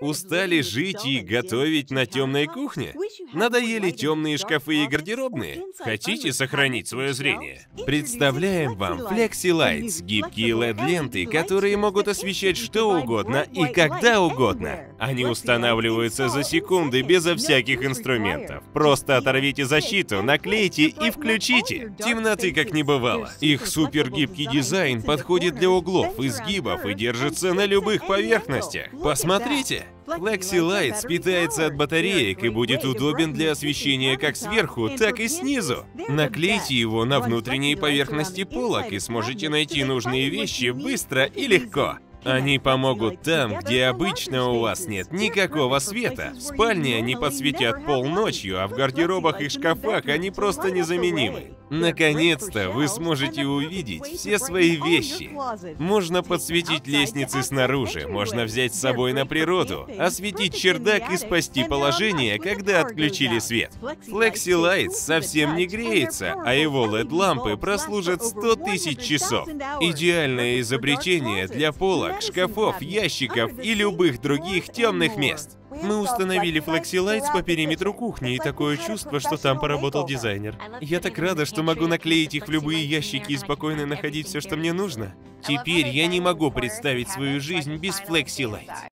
Устали жить и готовить на темной кухне? Надоели темные шкафы и гардеробные? Хотите сохранить свое зрение? Представляем вам Flexi Lights, гибкие LED-ленты, которые могут освещать что угодно и когда угодно. Они устанавливаются за секунды безо всяких инструментов. Просто оторвите защиту, наклейте и включите. Темноты как не бывало. Их супергибкий дизайн подходит для углов, изгибов и держится на любых поверхностях. Посмотрите! Flexi Lights питается от батареек и будет удобен для освещения как сверху, так и снизу. Наклейте его на внутренние поверхности полок и сможете найти нужные вещи быстро и легко. Они помогут там, где обычно у вас нет никакого света. В спальне они подсветят пол ночью, а в гардеробах и шкафах они просто незаменимы. Наконец-то вы сможете увидеть все свои вещи. Можно подсветить лестницы снаружи, можно взять с собой на природу, осветить чердак и спасти положение, когда отключили свет. Flexi Lights совсем не греется, а его LED-лампы прослужат 100 тысяч часов. Идеальное изобретение для полок, шкафов, ящиков и любых других темных мест. Мы установили Flexi Lights по периметру кухни, и такое чувство, что там поработал дизайнер. Я так рада, что могу наклеить их в любые ящики и спокойно находить все, что мне нужно. Теперь я не могу представить свою жизнь без Flexi Lights.